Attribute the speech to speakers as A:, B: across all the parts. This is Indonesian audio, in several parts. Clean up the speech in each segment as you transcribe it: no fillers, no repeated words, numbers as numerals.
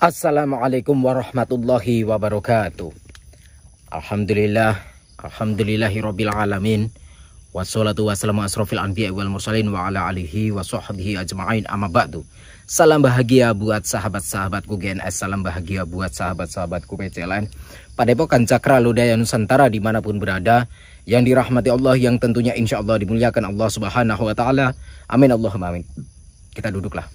A: Assalamualaikum warahmatullahi wabarakatuh. Alhamdulillahirabbil alamin. Wassalatu wassalamu asrofil anbiya wal mursalin wa ala alihi wa sahbihi ajma'in, amma ba'du. Salam bahagia buat sahabat-sahabatku GNS, salam bahagia buat sahabat-sahabatku PCLN Padepokan Cakra Lodaya Nusantara dimanapun berada, yang dirahmati Allah, yang tentunya insya Allah dimuliakan Allah Subhanahu wa Ta'ala. Amin Allahumma amin. Kita duduklah.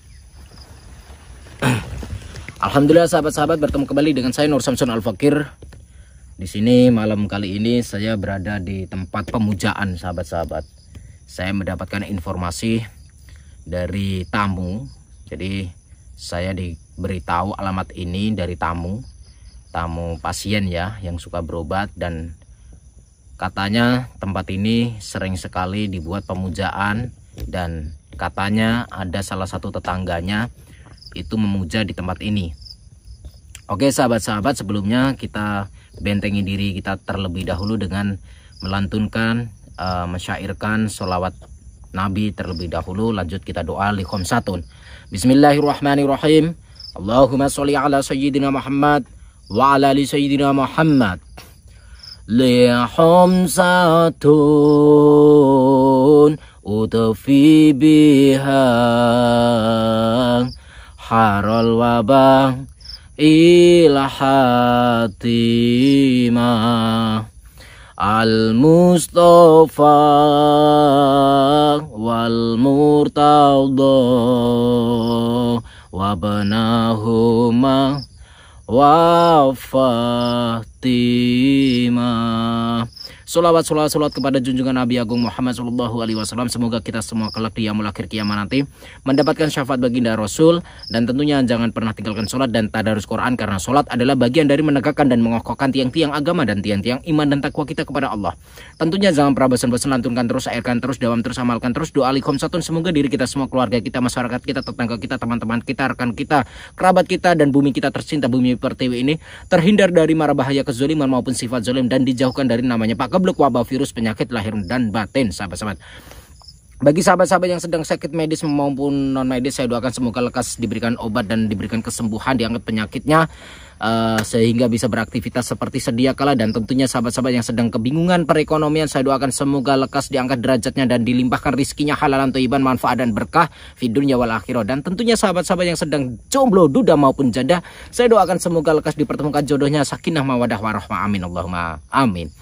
A: Alhamdulillah sahabat-sahabat, bertemu kembali dengan saya Nur Samsun Al-Fakir. Di sini malam kali ini saya berada di tempat pemujaan sahabat-sahabat. Saya mendapatkan informasi dari tamu. Jadi saya diberitahu alamat ini dari tamu pasien ya, yang suka berobat, dan katanya tempat ini sering sekali dibuat pemujaan, dan katanya ada salah satu tetangganya itu memuja di tempat ini. Oke sahabat-sahabat, sebelumnya kita bentengi diri kita terlebih dahulu dengan melantunkan, mensyairkan sholawat Nabi terlebih dahulu. Lanjut kita doa li khamsatun. Bismillahirrahmanirrahim. Allahumma sholli ala sayyidina Muhammad wa ala ali sayyidina Muhammad. Li khamsatun utfi biha harol wabah ilahatimah al-Mustafa wal Murtada wabnahuma wa Fatimah. Salawat kepada junjungan Nabi Agung Muhammad Sallallahu Alaihi Wasallam. Semoga kita semua kelak di yaumul akhir kiamat nanti mendapatkan syafaat baginda Rasul. Dan tentunya jangan pernah tinggalkan sholat dan tadarus Quran, karena sholat adalah bagian dari menegakkan dan mengokohkan tiang-tiang agama dan tiang-tiang iman dan takwa kita kepada Allah. Tentunya jangan pernah bosan-bosan, lantunkan terus, airkan terus, dawam terus, amalkan terus doa li khamsatun. Semoga diri kita semua, keluarga kita, masyarakat kita, tetangga kita, teman-teman kita, rekan kita, kerabat kita, dan bumi kita tercinta, bumi pertiwi ini terhindar dari mara bahaya kezaliman maupun sifat zalim, dan dijauhkan dari namanya blok wabah, virus, penyakit lahir dan batin sahabat-sahabat. Bagi sahabat-sahabat yang sedang sakit medis maupun non medis, saya doakan semoga lekas diberikan obat dan diberikan kesembuhan, diangkat penyakitnya sehingga bisa beraktivitas seperti sedia kala. Dan tentunya sahabat-sahabat yang sedang kebingungan perekonomian, saya doakan semoga lekas diangkat derajatnya dan dilimpahkan rizkinya halalan thayyiban, manfaat dan berkah di dunia wal akhirah. Dan tentunya sahabat-sahabat yang sedang jomblo, duda maupun janda, saya doakan semoga lekas dipertemukan jodohnya, sakinah mawadah warahmah, amin Allahumma amin.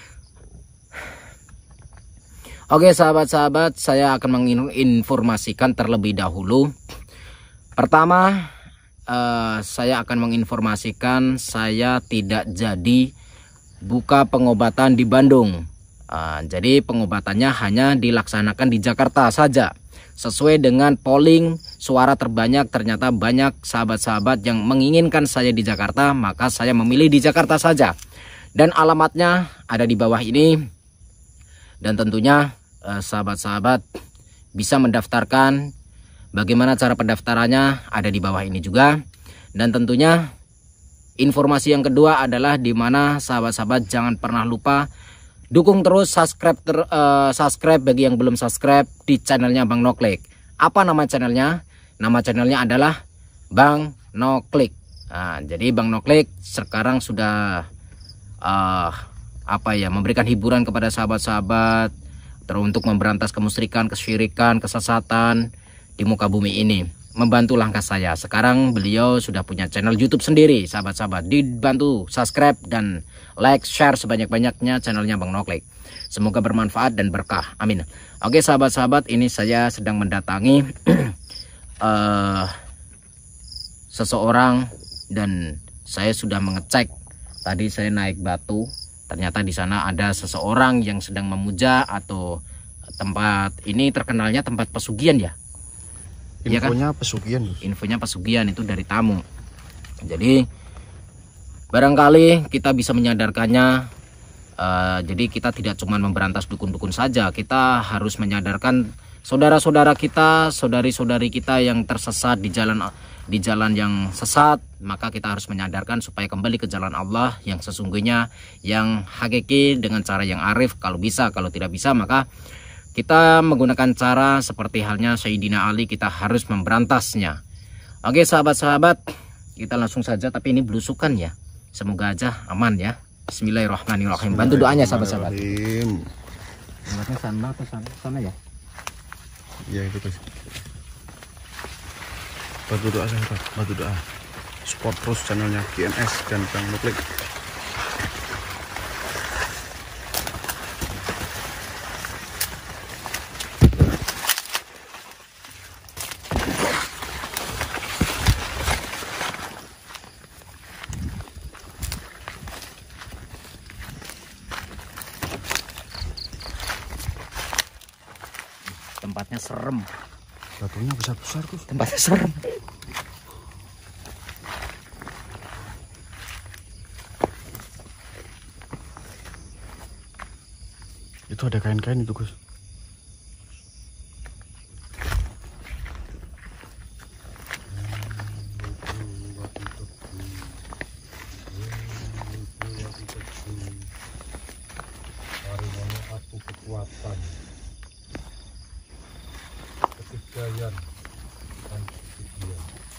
A: Oke sahabat-sahabat, saya akan menginformasikan terlebih dahulu. Pertama, saya akan menginformasikan saya tidak jadi buka pengobatan di Bandung. Jadi pengobatannya hanya dilaksanakan di Jakarta saja. Sesuai dengan polling suara terbanyak, ternyata banyak sahabat-sahabat yang menginginkan saya di Jakarta, maka saya memilih di Jakarta saja. Dan alamatnya ada di bawah ini. Dan tentunya sahabat-sahabat bisa mendaftarkan. Bagaimana cara pendaftarannya ada di bawah ini juga. Dan tentunya informasi yang kedua adalah di mana sahabat-sahabat jangan pernah lupa dukung terus, subscribe bagi yang belum subscribe di channelnya Bang Noklik. Apa nama channelnya? Nama channelnya adalah Bang Noklik. Jadi Bang Noklik sekarang sudah memberikan hiburan kepada sahabat-sahabat untuk memberantas kemusyrikan, kesyirikan, kesesatan di muka bumi ini. Membantu langkah saya. Sekarang beliau sudah punya channel YouTube sendiri, sahabat-sahabat. Dibantu subscribe dan like, share sebanyak-banyaknya channelnya Bang Noklik. Semoga bermanfaat dan berkah. Amin. Oke sahabat-sahabat, ini saya sedang mendatangi seseorang, dan saya sudah mengecek. Tadi saya naik batu. Ternyata di sana ada seseorang yang sedang memuja, atau tempat ini terkenalnya tempat pesugihan ya. Infonya kan? Pesugihan. Infonya pesugihan itu dari tamu. Jadi barangkali kita bisa menyadarkannya. Jadi kita tidak cuma memberantas dukun-dukun saja, kita harus menyadarkan saudara-saudara kita, saudari-saudari kita yang tersesat di jalan yang sesat. Maka kita harus menyadarkan supaya kembali ke jalan Allah yang sesungguhnya, yang hakiki, dengan cara yang arif kalau bisa. Kalau tidak bisa maka kita menggunakan cara seperti halnya Sayyidina Ali, kita harus memberantasnya. Oke sahabat-sahabat, Kita langsung saja, tapi ini belusukan ya. Semoga aja aman ya. Bismillahirrahmanirrahim. Bantu doanya sahabat-sahabat. Tempatnya sana atau sana ya?
B: Iya itu guys. Bantu doa sahabat, bantu doa. Support terus channelnya GNS dan Bang Nuklik.
A: Tempatnya serem.
B: Batunya besar-besar tuh.
A: Tempatnya serem.
B: Itu ada kain-kain itu Gus.
C: Kekuatan ketidayan dan kesedihan.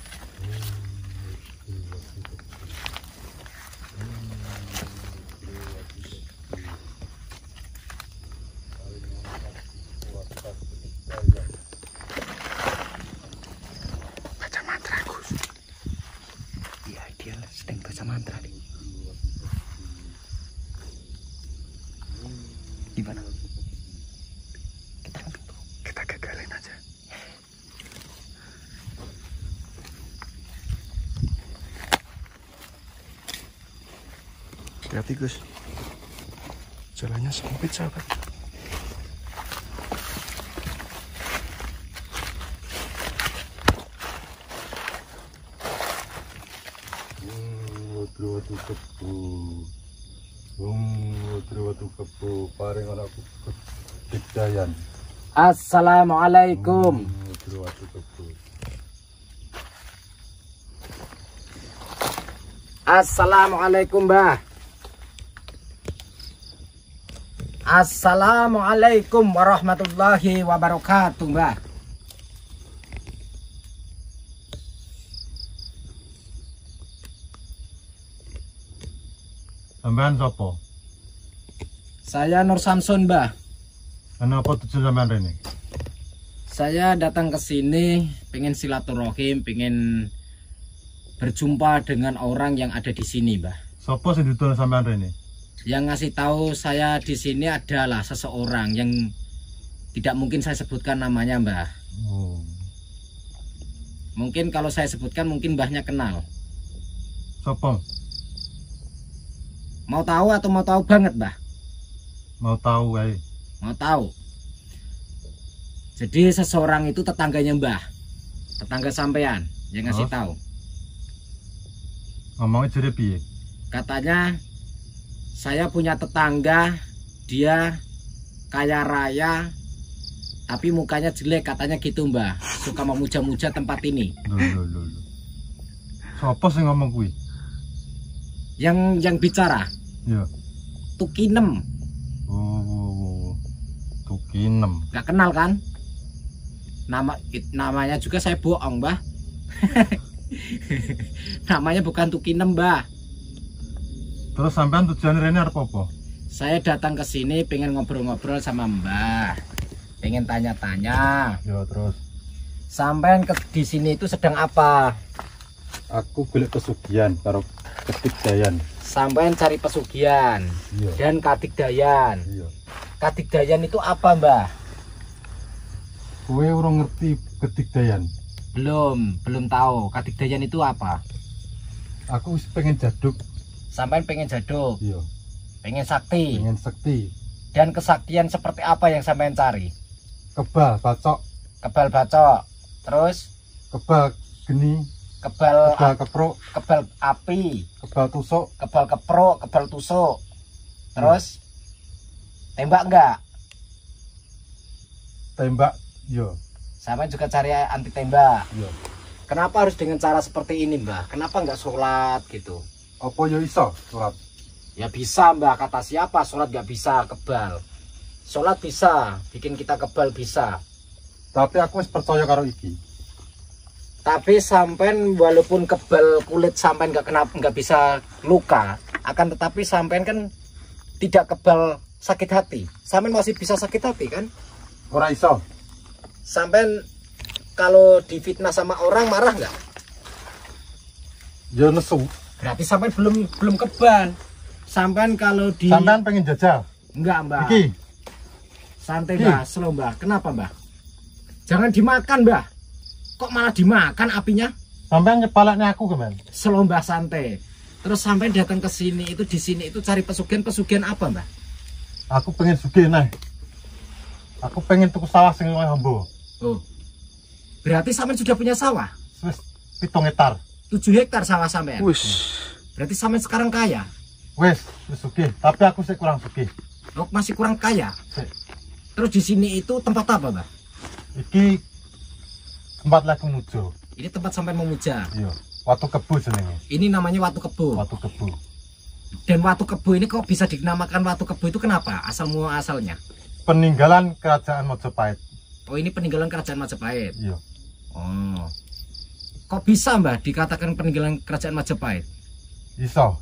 B: Baca mantra Gus.
A: Iya, dia sedang baca mantra nih. Gimana?
B: Kita gagalin aja. Hati-hati Gus. Jalannya sempit sahabat.
C: Watu kebu, watu kebu, paring anakku ketidayan.
A: Assalamualaikum.
C: Watu kebu.
A: Assalamualaikum, Mbah. Assalamualaikum warahmatullahi wabarakatuh, Mbah.
C: Sampean sapa?
A: Saya Nur Samsun, Mbah.
C: Kenapa tujuan sampean rene?
A: Saya datang ke sini pengen silaturahim, pengen berjumpa dengan orang yang ada di sini, Mbah.
C: Sapa sing dituntun sampean rene?
A: Yang ngasih tahu saya di sini adalah seseorang yang tidak mungkin saya sebutkan namanya, Mbah.
C: Oh.
A: Mungkin kalau saya sebutkan mungkin Mbahnya kenal.
C: Sapa?
A: Mau tahu atau mau tahu banget, Mbah?
C: Mau tahu wae.
A: Mau tahu. Jadi seseorang itu tetangganya Mbah. Tetangga sampean yang ngasih tahu.
C: Ngomongnya jadi piye?
A: Katanya saya punya tetangga, dia kaya raya tapi mukanya jelek, katanya gitu, Mbah. Suka memuja-muja tempat ini.
C: Loh. Sapa sing ngomong kuwi?
A: Yang bicara
C: Ya.
A: Tukinem.
C: Oh. Tukinem.
A: Gak kenal kan? Namanya juga saya bohong, Mbah. Namanya bukan Tukinem, Mbah.
C: Terus sampean tujuan rene arep apa?
A: Saya datang ke sini pengen ngobrol-ngobrol sama Mbah. Pengen tanya-tanya.
C: Ya terus.
A: Sampean di sini itu sedang apa?
C: Aku golek pesugihan karo ketigdayan.
A: Sampean cari pesugihan
C: Iya.
A: dan katigdayan.
C: Iya.
A: Katigdayan itu apa, Mbah?
C: Kowe ora ngerti ketigdayan.
A: Belum tahu. Katigdayan itu apa?
C: Aku wis pengen jaduk.
A: Sampean pengen jaduk,
C: Iya.
A: pengen sakti.
C: Pengen sekti.
A: Dan kesaktian seperti apa yang sampean cari?
C: Kebal bacok,
A: Kebal bacok, terus
C: kebal geni,
A: kebal
C: kebal keprok,
A: kebal api,
C: kebal tusuk,
A: kebal keprok, kebal tusuk. Terus tembak enggak?
C: tembak. Iya.
A: Sampean juga cari anti tembak.
C: Iya.
A: Kenapa harus dengan cara seperti ini, Mbah? Kenapa enggak sholat gitu?
C: Apa ya iso surat?
A: Ya bisa, Mbah. Kata siapa sholat nggak bisa kebal? Sholat bisa, bikin kita kebal bisa.
C: Tapi aku wis percaya karo iki.
A: Tapi sampean walaupun kebal kulit sampean nggak bisa luka, akan tetapi sampean kan tidak kebal sakit hati. Sampean masih bisa sakit hati kan?
C: Ora iso.
A: Sampean kalau difitnah sama orang marah nggak?
C: Ya nesu.
A: Berarti sampean belum kebal. Sampean kalau di
C: Sampean pengen jajal.
A: enggak, Mbak.
C: Iki.
A: Santai, Mbah, slow, Mbah. Kenapa, Mbah? Jangan dimakan, Mbah. Kok malah dimakan apinya?
C: Sampean nyepalaknya aku kemen.
A: Slow, Mbah, santai. Terus sampai datang ke sini itu di sini itu cari pesugihan apa, Mbah?
C: Aku pengen sugih nah. Aku pengen tuku sawah sing luwih amba.
A: Oh. Berarti sampean sudah punya sawah?
C: Wis 7 hektar.
A: 7 hektar sawah sampean.
B: Wis.
A: Berarti sampean sekarang kaya.
C: Wis sugih, tapi aku sih kurang sugih.
A: Oh, masih kurang kaya.
C: Sik.
A: Terus di sini itu tempat apa, Mbah?
C: Iki tempat lagi mujo.
A: Ini tempat sampean memuja.
C: Iya, watu kebu jenenge.
A: Ini namanya Watu Kebo.
C: Watu kebu.
A: Dan Watu Kebo ini kok bisa dinamakan Watu Kebo itu kenapa? Asal muasalnya.
C: Peninggalan kerajaan Majapahit.
A: Oh, ini peninggalan kerajaan Majapahit.
C: Iya.
A: Oh. Kok bisa, Mbah, dikatakan peninggalan kerajaan Majapahit?
C: Iso.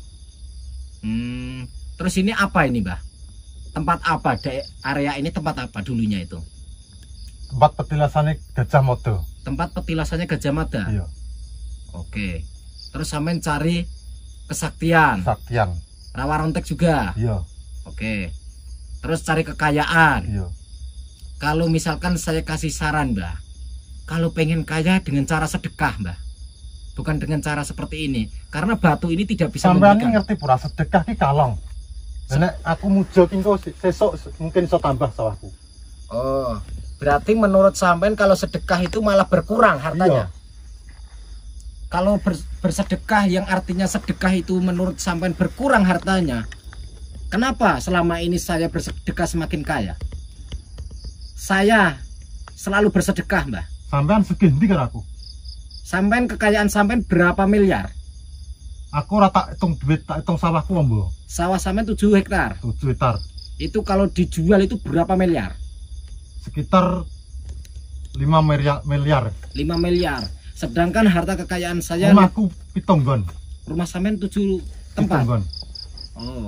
A: Terus ini apa ini, Mbah? Tempat apa? Area ini tempat apa dulunya itu?
C: Tempat petilasannya Gajah Mada.
A: Tempat petilasannya Gajah Mada.
C: Iya.
A: Oke. Terus sampean cari kesaktian.
C: Saktian.
A: Rawa rontek juga.
C: Iya.
A: Oke. Terus cari kekayaan.
C: Iya.
A: Kalau misalkan saya kasih saran, Mbah. Kalau pengen kaya dengan cara sedekah, Mbah. Bukan dengan cara seperti ini. Karena batu ini tidak bisa
C: Sampean ini
A: memberikan.
C: ngerti pura sedekah ki kalong. Nek aku mujo ki engko sesuk mungkin iso tambah sawahku.
A: Oh. Berarti menurut sampean kalau sedekah itu malah berkurang hartanya.
C: Iya.
A: Kalau bersedekah yang artinya sedekah itu menurut sampean berkurang hartanya. Kenapa selama ini saya bersedekah semakin kaya? Saya selalu bersedekah, Mbah.
C: Sampean sugih ndi karo aku?
A: Sampean kekayaan sampean berapa miliar?
C: Aku ora tak hitung duit, tak hitung sawahku ombo.
A: Sawah sampean 7 hektar.
C: 7 hektar.
A: Itu kalau dijual itu berapa miliar?
C: Sekitar 5 miliar.
A: 5 miliar. Sedangkan harta kekayaan saya
C: Rumahku 7 nggon.
A: rumah sampean 7
C: 7
A: tempat.
C: nggon.
A: Oh.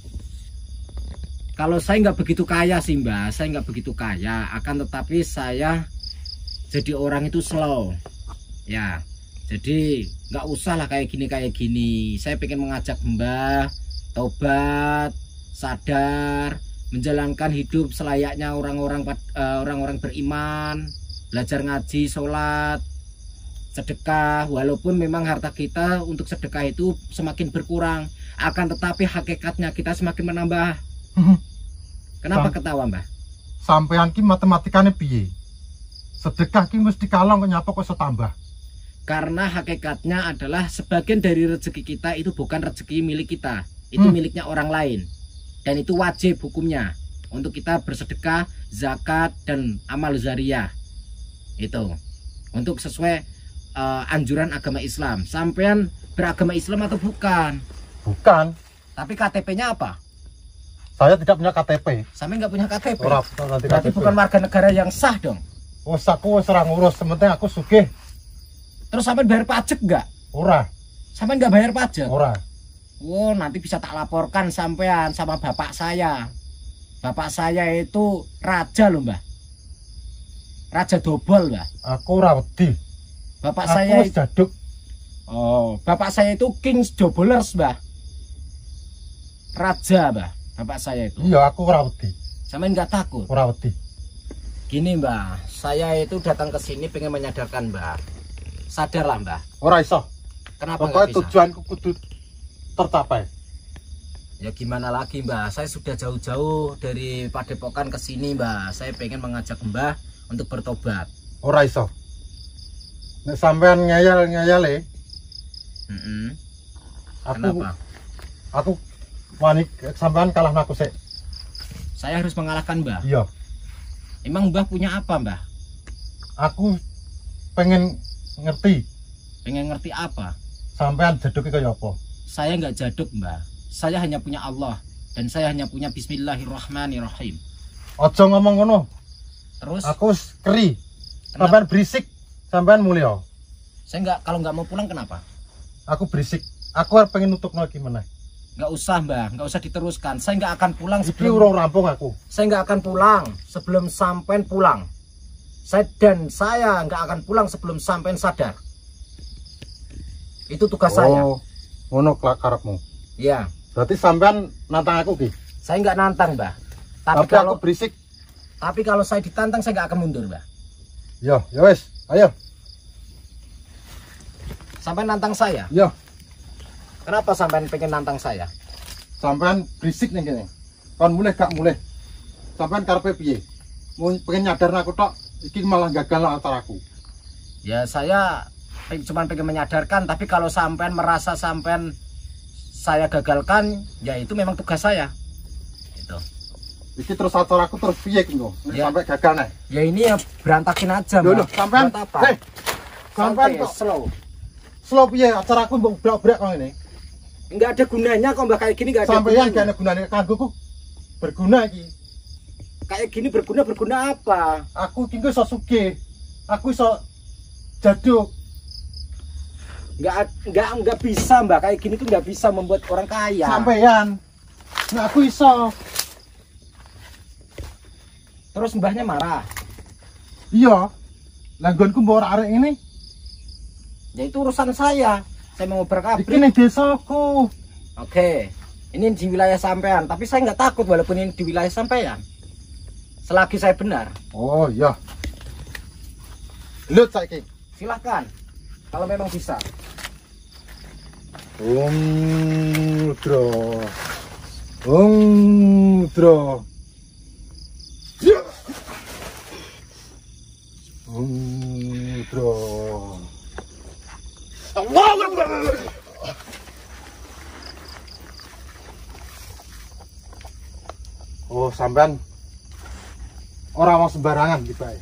A: Kalau saya nggak begitu kaya sih, Mbak, saya nggak begitu kaya. Akan tetapi saya jadi orang itu slow, ya. Jadi nggak usah lah kayak gini. Saya pengen mengajak Mbak tobat, sadar, menjalankan hidup selayaknya orang-orang beriman, belajar ngaji, sholat, sedekah. Walaupun memang harta kita untuk sedekah itu semakin berkurang, akan tetapi hakikatnya kita semakin menambah. Kenapa ketawa, Mbah?
C: Sampean ki matematikane piye? Sedekah ki mesti kalong kok nyapa kok iso tambah.
A: Karena hakikatnya adalah sebagian dari rezeki kita itu bukan rezeki milik kita, itu miliknya orang lain, dan itu wajib hukumnya untuk kita bersedekah, zakat, dan amal zariyah. Itu untuk sesuai anjuran agama Islam. Sampean beragama Islam atau bukan?
C: Bukan.
A: Tapi KTP-nya apa?
C: Saya tidak punya KTP.
A: Sampean nggak punya KTP.
C: Ora nanti
A: Berarti
C: KTP.
A: bukan warga negara yang sah dong.
C: Wes aku wis ora ngurus, sementing aku sugih.
A: Terus sampean bayar pajak nggak?
C: Ora.
A: Sampean nggak bayar pajak?
C: Ora.
A: Oh, nanti bisa tak laporkan sampean sama bapak saya. Bapak saya itu raja loh, Mbah. Raja dobol, Mbah.
C: Aku ora wedi.
A: Bapak
C: Aku
A: saya
C: wis jaduk.
A: Oh, bapak saya itu Kings Dobolers, Mbah. Raja, Mbah. Bapak saya itu.
C: Iya, aku ora wedi.
A: Sampean nggak takut?
C: Ora wedi.
A: Gini, Mbah. Saya itu datang ke sini pengen menyadarkan, Mbah. Sadarlah, Mbah.
C: Ora iso.
A: Kenapa nggak
C: Pokoknya
A: bisa?
C: tujuanku kudu tercapai.
A: Ya gimana lagi, Mbah? Saya sudah jauh-jauh dari Padepokan ke sini, Mbah. Saya pengen mengajak Mbah untuk bertobat.
C: Ora iso. Nek sampean ngeyel-ngeyele,
A: Kenapa?
C: aku wani sampean kalah aku sik.
A: Saya harus mengalahkan Mbah.
C: Iya.
A: Emang Mbah punya apa, Mbah?
C: Aku pengen ngerti
A: Pengen ngerti apa?
C: sampean jaduke kaya apa.
A: Saya nggak jaduk, Mbah. Saya hanya punya Allah. Dan saya hanya punya Bismillahirrahmanirrahim.
C: Aja ngomong ngono.
A: Terus?
C: Aku wis keri.
A: Kenapa?
C: Sampean berisik, sampean mulya.
A: Saya nggak, kalau nggak mau pulang kenapa?
C: Aku berisik. Aku pengen nutup lagi mana?
A: Nggak usah Mbah, nggak usah diteruskan. Saya nggak akan pulang
C: Iki
A: sebelum
C: urung rampung aku.
A: saya nggak akan pulang sebelum sampean pulang. Saya nggak akan pulang sebelum sampean sadar. Itu tugas saya.
C: Oh, ngono karepmu.
A: Ya,
C: Berarti sampean nantang aku ki.
A: saya nggak nantang Mbah.
C: Tapi aku berisik.
A: Tapi kalau saya ditantang saya nggak akan mundur Mbah.
C: Ya wes, ayo.
A: Sampai nantang saya.
C: Ya,
A: Kenapa sampean pengen nantang saya?
C: sampean berisik nih kene. Kon mulai gak mulai. Sampean karepe piye? Mau pengen nyadar aku tok, iki malah gagal antaraku.
A: Ya saya cuma pengen menyadarkan, tapi kalau sampean merasa sampean saya gagalkan, ya itu memang tugas saya. Itu.
C: Iki terus antaraku terus piye ki lho?
A: Ya.
C: Sampai gagal nih.
A: Ya ini ya berantakin aja,
C: Loh,
A: Mbak.
C: sampean.
A: Buat apa?
C: Hei. Sampean
A: Santai,
C: kok
A: slow.
C: slow piye acaraku mbok brak-brak kok ini.
A: Enggak ada gunanya kok Mbak, kayak gini enggak ada
C: Sampeyan
A: gunanya.
C: gak ada gunane kanggoku. Berguna iki.
A: Kayak gini berguna apa?
C: Aku iki iso sugih. Aku iso jaduk.
A: Enggak bisa Mbak, kayak gini tuh enggak bisa membuat orang kaya.
C: Sampeyan. Nah aku iso.
A: Terus Mbahnya marah.
C: Iya. Langgonku mbok arek ini.
A: Ya itu urusan saya. Saya mau
C: Iki
A: berkabrik.
C: ning desaku.
A: Oke. Ini di wilayah sampean, tapi saya nggak takut walaupun ini di wilayah sampean. Selagi saya benar,
C: Oh iya. Lut saiki.
A: silakan. Kalau memang bisa.
C: Dro. Dro. Dro. Oh, sampean orang mau sembarangan gitu ya.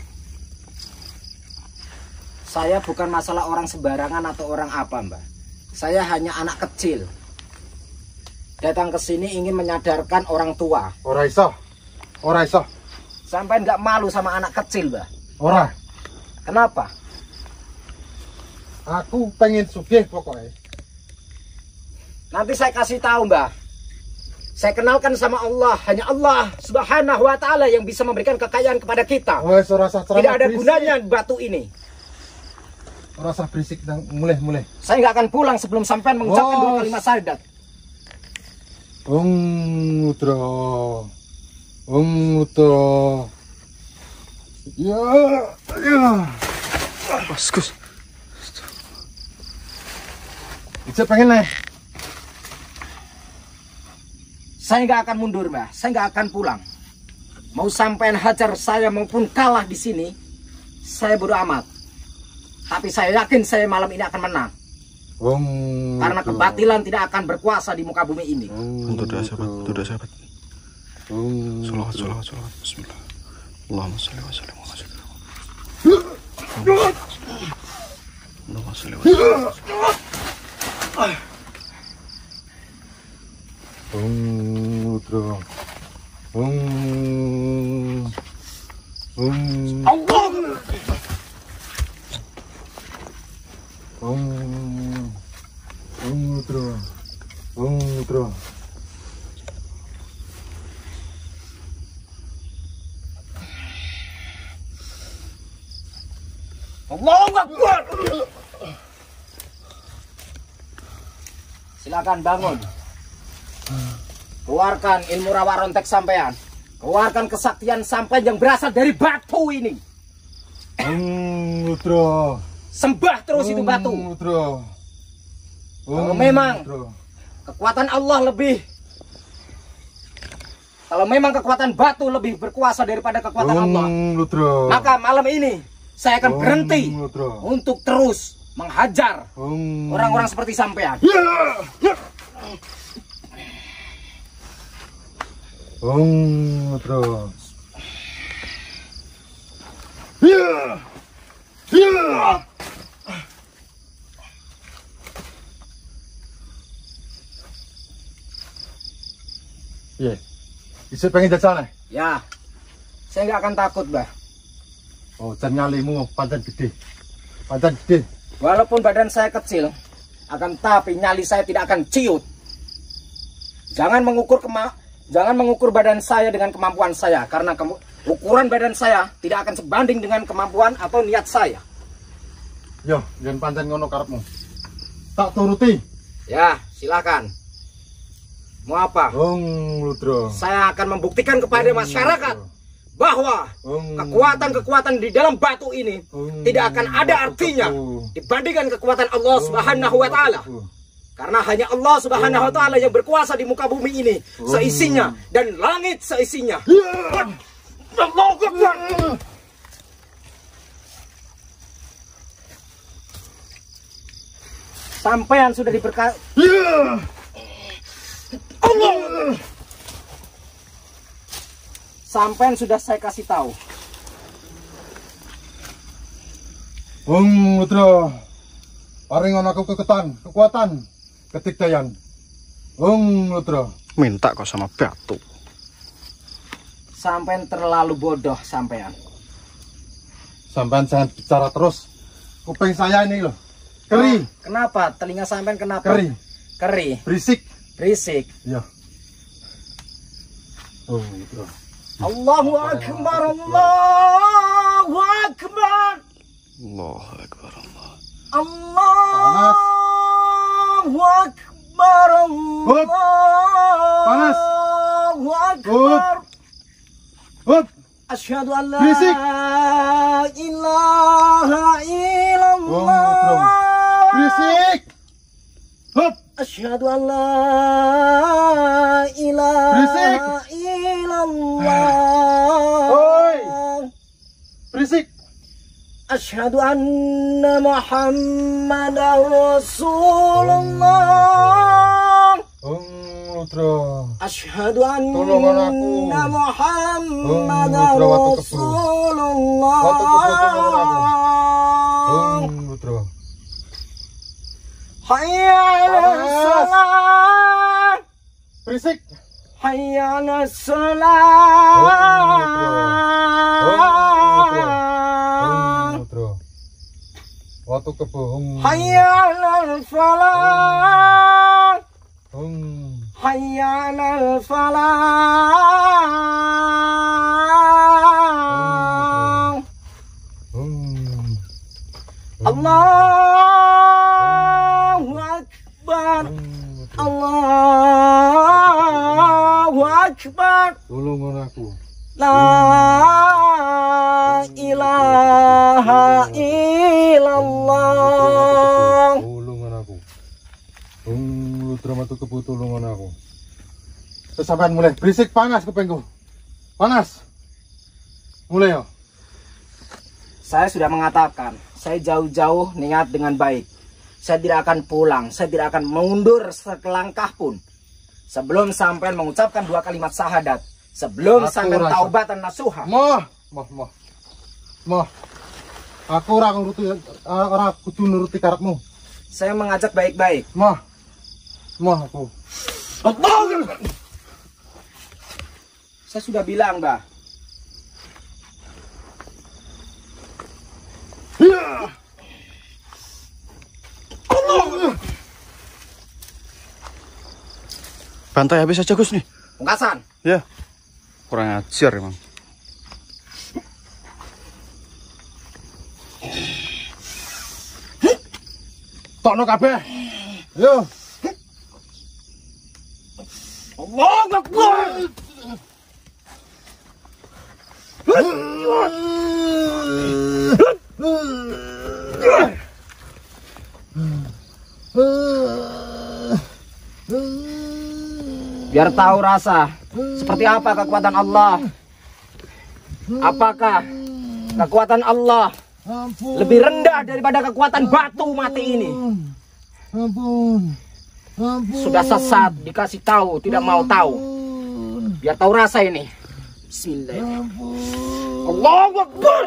A: Saya bukan masalah orang sembarangan atau orang apa, Mbak. Saya hanya anak kecil. Datang ke sini ingin menyadarkan orang tua.
C: Ora iso. Ora iso.
A: Sampai nggak malu sama anak kecil, Mbak.
C: Ora.
A: Kenapa?
C: Aku pengen sugih pokoknya.
A: Nanti saya kasih tahu, Mbak. Saya kenalkan sama Allah. Hanya Allah Subhanahu wa Ta'ala yang bisa memberikan kekayaan kepada kita.
C: Wes ora usah ceramah.
A: Tidak ada
C: berisik.
A: gunanya batu ini.
C: Ora usah berisik nang mulai.
A: Saya nggak akan pulang sebelum sampean mengucapkan dua
C: Oh.
A: kalimat syahadat.
C: Dro. Dro. Ya.
B: Gus.
C: Bisa pengen nih.
A: Saya nggak akan mundur, Mbak. Saya nggak akan pulang. Mau sampean hajar saya maupun kalah di sini, saya bodo amat. Tapi saya yakin saya malam ini akan menang. Karena kebatilan tidak akan berkuasa di muka bumi ini.
B: Untuk doa sahabat. Salawat. Bismillah. Allahumma sholli wa sallim ala sayyidina Muhammad. Allahumma sholli wa sallim.
C: Dro.
A: Allah.
C: Dro.
A: Allahu Akbar. Silakan bangun. Keluarkan ilmu rawa rontek sampean. Keluarkan kesaktian sampai yang berasal dari batu ini.
C: Dro.
A: Sembah terus itu batu.
C: Dro.
A: Kalau memang kekuatan Allah lebih, kalau memang kekuatan batu lebih berkuasa daripada kekuatan Allah,
C: Dro.
A: maka malam ini saya akan berhenti
C: Dro.
A: untuk terus menghajar orang-orang seperti sampean.
C: Dro. Iya, bisa pengen jajal nih.
A: Ya, saya nggak akan takut, Mbah.
C: Oh, dan nyalimu pantan gede. Pantan gede.
D: Walaupun badan saya kecil, akan tapi nyali saya tidak akan ciut. Jangan mengukur badan saya dengan kemampuan saya, karena ukuran badan saya tidak akan sebanding dengan kemampuan atau niat saya.
C: Yo, jangan pancen ngono karepmu. Tak turuti.
D: Ya, silakan. Mau apa?
C: Ludra.
D: Saya akan membuktikan kepada masyarakat bahwa kekuatan-kekuatan di dalam batu ini tidak akan ada artinya dibandingkan kekuatan Allah Subhanahu wa taala. Karena hanya Allah Subhanahu wa taala yang berkuasa di muka bumi ini seisinya dan langit seisinya. Allahu Akbar. Sampean sudah diberkati. Allah. Sampean sudah saya kasih tahu.
C: Ludra. Paringon aku kekuatan, ketikdayan. Ludra.
B: Minta kau sama batu.
D: Sampean terlalu bodoh sampean.
C: Sampean jangan bicara terus. Kuping saya ini loh. Keri.
D: Kenapa? Telinga sampean kenapa?
C: Keri.
D: Keri.
C: Berisik.
D: Berisik.
C: Ya. Ludra.
D: Allahu Akbar. Allahu Akbar.
B: Allahu Akbar Allah.
D: Allahu Akbar.
C: Panas.
D: Allahu Akbar.
C: Hup.
D: Asyhadu an la
C: Berisik.
D: ilaha illallah.
C: Berisik. Hup.
D: Asyhadu an la ilaha illallah.
C: Oi. Berisik.
D: Asyhadu anna Muhammadar Rasulullah.
C: Ludra.
D: Asyhadu
C: Tolongan aku.
D: anna Muhammadar
C: Ludra, waktu keburu.
D: Rasulullah.
C: Waktu keburu, tolongan aku. Ludra.
D: Hayya 'alas salat.
C: Berisik.
D: Hayya 'alas salat.
C: Ludra. Waktu kebohong.
D: Hayya 'alal falah. Hayya 'alal falah. Allahu Akbar. Allahu Akbar.
C: Tolongan aku.
D: La ilaha illallah.
C: Tolongan aku. Ludra matu kebu tolongan aku. Terus sampean mulai berisik, panas kupingku. Panas. Mulai ya.
D: Saya sudah mengatakan, saya jauh-jauh niat dengan baik. Saya tidak akan pulang, saya tidak akan mundur selangkah pun sebelum sampai mengucapkan 2 kalimat syahadat. Sebelum sampai taubat dan nasuha.
C: Mah. Aku ora kudu nuruti karepmu.
D: Saya mengajak baik-baik.
C: Mah aku.
D: Saya sudah bilang, Mbah.
B: Bantai habis aja Gus nih.
D: Pungkasan.
B: Ya. Kurang ajar emang.
C: Tokno kabeh. Yo.
D: Allahu Akbar. Biar tahu rasa seperti apa kekuatan Allah. Apakah kekuatan Allah lebih rendah daripada kekuatan batu mati ini?
C: Ampun.
D: Sudah sesat, dikasih tahu, tidak mau tahu. Biar tahu rasa ini. Bismillah. Allahu Akbar.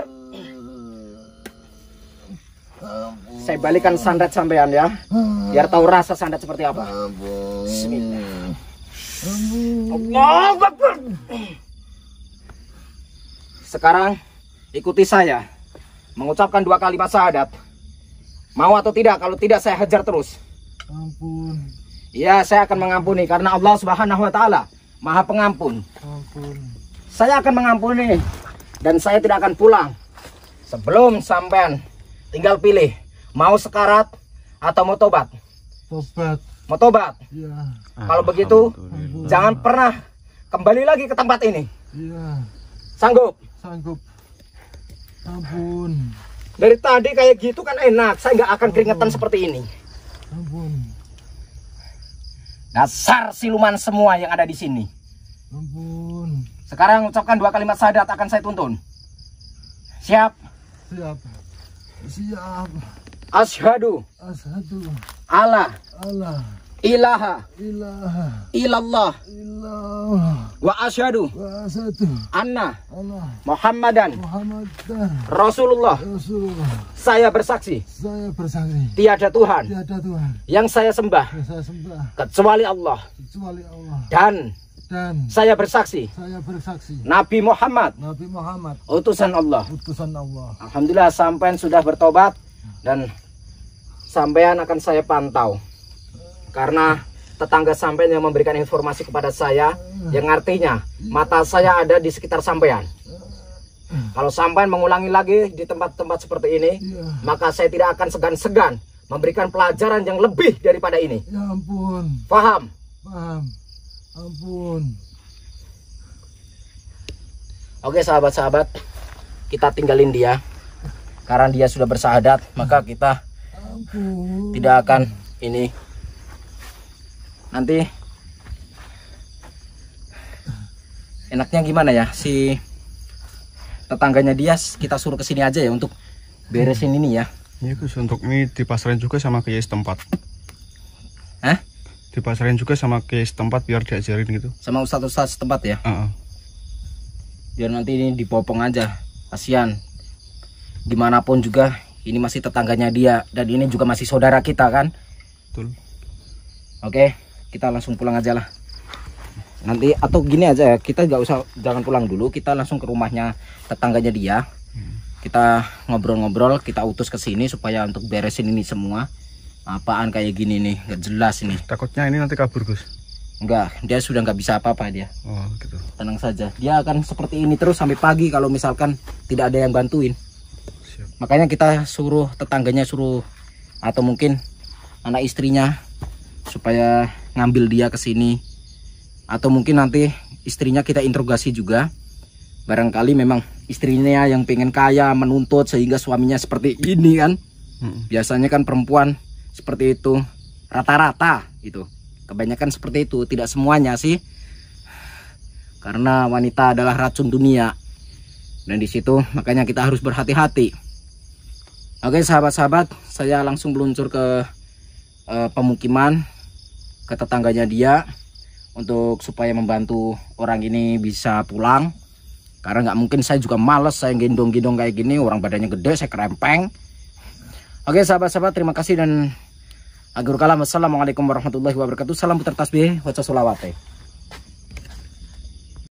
D: Saya balikan sandat sampean ya. Biar tahu rasa sandat seperti apa. Bismillah. Allahu Akbar. Sekarang ikuti saya mengucapkan 2 kalimat syahadat. Mau atau tidak? Kalau tidak saya hajar terus.
C: Ampun.
D: Ya, saya akan mengampuni karena Allah Subhanahu wa taala Maha Pengampun.
C: Ampun.
D: Saya akan mengampuni dan saya tidak akan pulang sebelum sampean tinggal pilih mau sekarat atau mau tobat.
C: Tobat.
D: Mau tobat.
C: Ya.
D: Kalau begitu jangan pernah kembali lagi ke tempat ini.
C: Iya.
D: Sanggup?
C: Sanggup. Ampun.
D: Dari tadi kayak gitu kan enak. Saya nggak akan keringetan seperti ini.
C: Ampun.
D: Dasar siluman semua yang ada di sini.
C: Ampun.
D: Sekarang ucapkan 2 kalimat syahadat akan saya tuntun. Siap?
C: Siap. Siap.
D: Asyhadu
C: Asyhadu
D: alla
C: alla
D: ilaha
C: ilaha
D: illallah
C: illallah
D: wa asyhadu
C: wa asyhadu
D: anna
C: anna
D: Muhammadan
C: Muhammadan
D: Rasulullah.
C: Rasulullah.
D: Saya bersaksi
C: Saya bersaksi
D: tiada Tuhan
C: tiada Tuhan
D: yang saya sembah
C: yang saya sembah
D: kecuali Allah,
C: kecuali Allah,
D: dan
C: dan
D: saya bersaksi
C: saya bersaksi
D: Nabi Muhammad
C: Nabi Muhammad
D: utusan Allah.
C: utusan Allah.
D: Alhamdulillah sampean sudah bertobat dan sampean akan saya pantau karena tetangga sampean yang memberikan informasi kepada saya, yang artinya mata saya ada di sekitar sampean. Kalau sampean mengulangi lagi di tempat-tempat seperti ini, maka saya tidak akan segan-segan memberikan pelajaran yang lebih daripada ini.
C: Ya ampun.
D: Paham?
C: Paham. Ampun.
D: Oke sahabat-sahabat, kita tinggalin dia karena dia sudah bersyahadat, maka kita
C: Ampun.
D: tidak akan ini. Nanti enaknya gimana ya, si tetangganya dia kita suruh kesini aja ya untuk beresin ini ya.
B: Iya Gus, untuk ini dipasarin juga sama kiai setempat.
D: Hah?
B: Dipasarin juga sama kiai setempat biar diajarin gitu.
D: Sama ustadz-ustadz setempat ya.
B: Biar
D: nanti ini dipopong aja, kasihan. Gimana pun juga ini masih tetangganya dia dan ini juga masih saudara kita kan.
B: Betul.
D: Oke, kita langsung pulang aja lah. Nanti atau gini aja ya, kita jangan pulang dulu, kita langsung ke rumahnya tetangganya dia. Kita ngobrol-ngobrol, kita utus ke sini supaya untuk beresin ini semua. Apaan kayak gini nih, nggak jelas ini.
B: Takutnya ini nanti kabur Gus.
D: Enggak, dia sudah nggak bisa apa-apa dia.
B: Oh gitu.
D: Tenang saja, dia akan seperti ini terus sampai pagi kalau misalkan tidak ada yang bantuin.
B: Siap.
D: Makanya kita suruh tetangganya atau mungkin anak istrinya supaya ngambil dia ke sini. Atau mungkin nanti istrinya kita interogasi juga. Barangkali memang istrinya yang pengen kaya, menuntut sehingga suaminya seperti ini kan. Biasanya kan perempuan seperti itu, rata-rata itu. Kebanyakan seperti itu, tidak semuanya sih. Karena wanita adalah racun dunia. Dan di situ makanya kita harus berhati-hati. Oke sahabat-sahabat, saya langsung meluncur ke pemukiman, ke tetangganya dia, untuk supaya membantu orang ini bisa pulang. Karena nggak mungkin, saya juga males saya gendong-gendong kayak gini, orang badannya gede, saya kerempeng. Oke sahabat-sahabat, terima kasih dan akhirul kalam. Wassalamualaikum warahmatullahi wabarakatuh. Salam putar tasbih, waca sholawate.